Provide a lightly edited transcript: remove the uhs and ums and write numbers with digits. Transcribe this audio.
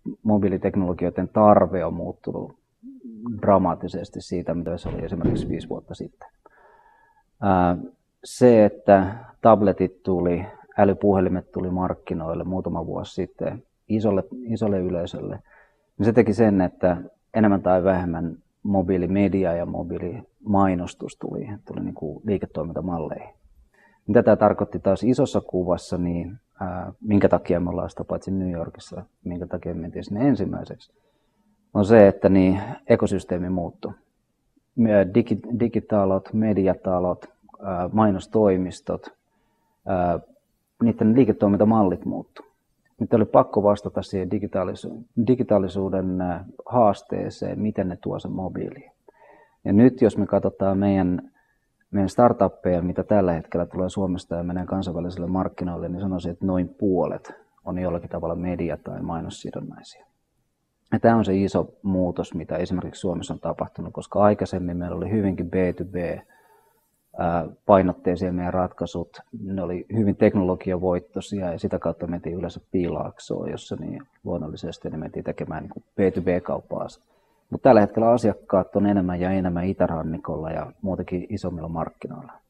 mobiiliteknologioiden tarve on muuttunut dramaattisesti siitä, mitä se oli esimerkiksi 5 vuotta sitten. Se, että tabletit tuli, älypuhelimet tuli markkinoille muutama vuosi sitten isolle yleisölle, niin se teki sen, että enemmän tai vähemmän mobiilimedia ja mobiilimainostus tuli niin kuin liiketoimintamalleihin. Mitä tämä tarkoitti taas isossa kuvassa, niin minkä takia me ollaan sitä paitsi New Yorkissa, minkä takia me mentiin sinne ensimmäiseksi, on se, että niin ekosysteemi muuttui. Digitalot, mediatalot, mainostoimistot, niiden liiketoimintamallit muuttuivat. Nyt oli pakko vastata siihen digitaalisuuden haasteeseen, miten ne tuo sen mobiiliin. Ja nyt jos me katsotaan meidän startuppeja, mitä tällä hetkellä tulee Suomesta ja menee kansainvälisille markkinoille, niin sanoisin, että noin puolet on jollakin tavalla media- tai mainossidonnaisia. Ja tämä on se iso muutos, mitä esimerkiksi Suomessa on tapahtunut, koska aikaisemmin meillä oli hyvinkin B2B-painotteisia meidän ratkaisut. Ne oli hyvin teknologiavoittoisia ja sitä kautta mentiin yleensä piilaaksoon, jossa niin luonnollisesti ne mentiin tekemään niin B2B-kauppaa. Mutta tällä hetkellä asiakkaat on enemmän ja enemmän itärannikolla ja muutenkin isommilla markkinoilla.